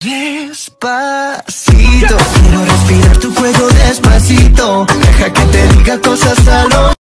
Despacito, quiero respirar tu fuego despacito. Deja que te diga cosas al oído.